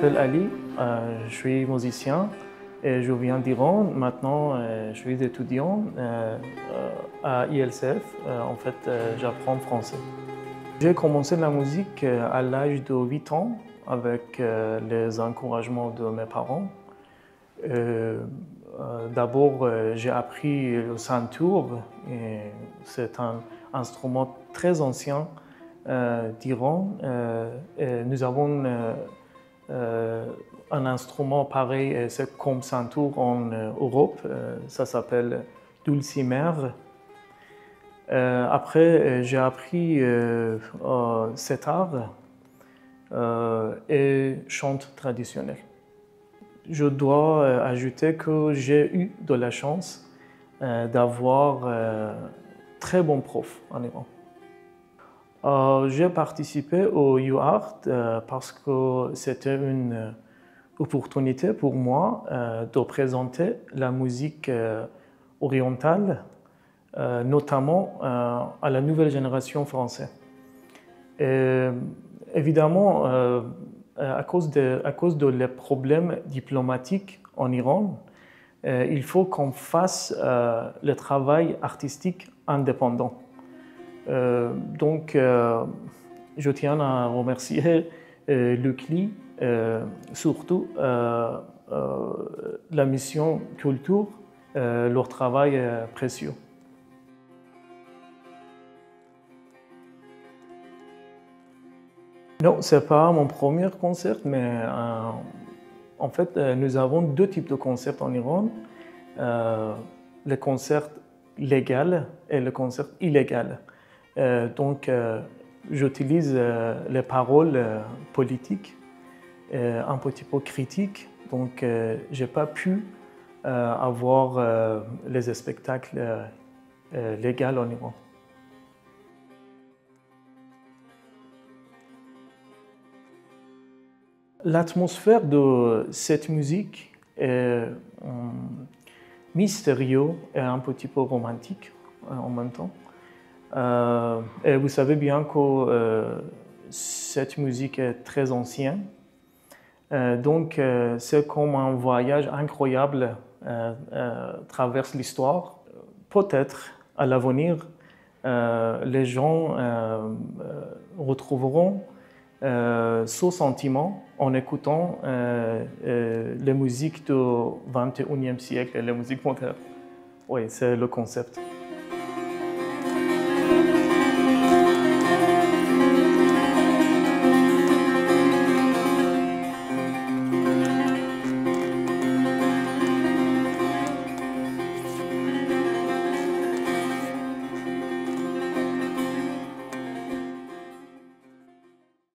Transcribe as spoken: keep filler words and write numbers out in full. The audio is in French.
m'appelle Ali, euh, je suis musicien et je viens d'Iran. Maintenant, euh, je suis étudiant euh, à I L C F. Euh, en fait, euh, j'apprends français. J'ai commencé la musique à l'âge de huit ans avec euh, les encouragements de mes parents. Euh, euh, D'abord, euh, j'ai appris le santour. C'est un instrument très ancien euh, d'Iran. Euh, nous avons euh, euh, un instrument pareil, c'est comme santour en euh, Europe. Euh, ça s'appelle dulcimer. Euh, après, j'ai appris euh, euh, cet art euh, et chante traditionnel. Je dois euh, ajouter que j'ai eu de la chance euh, d'avoir euh, très bons profs en Iran. Euh, j'ai participé au U-Art euh, parce que c'était une opportunité pour moi euh, de présenter la musique euh, orientale, euh, notamment euh, à la nouvelle génération française. Et, évidemment, euh, à cause de, à cause de les problèmes diplomatiques en Iran, euh, il faut qu'on fasse euh, le travail artistique indépendant. Euh, donc, euh, je tiens à remercier euh, le C L I, euh, surtout euh, euh, la mission culture, euh, leur travail est précieux. Non, ce n'est pas mon premier concert, mais euh, en fait, euh, nous avons deux types de concerts en Iran. Euh, le concert légal et le concert illégal. Euh, donc, euh, j'utilise euh, les paroles euh, politiques, euh, un petit peu critiques. Donc, euh, je n'ai pas pu euh, avoir euh, les spectacles euh, euh, légaux en Iran. L'atmosphère de cette musique est um, mystérieuse et un petit peu romantique euh, en même temps. Euh, et vous savez bien que euh, cette musique est très ancienne. Euh, donc, euh, c'est comme un voyage incroyable euh, euh, traverse l'histoire. Peut-être à l'avenir, euh, les gens euh, euh, retrouveront euh, ce sentiment en écoutant euh, euh, les musiques du vingt et unième siècle et les musiques modernes. Oui, c'est le concept.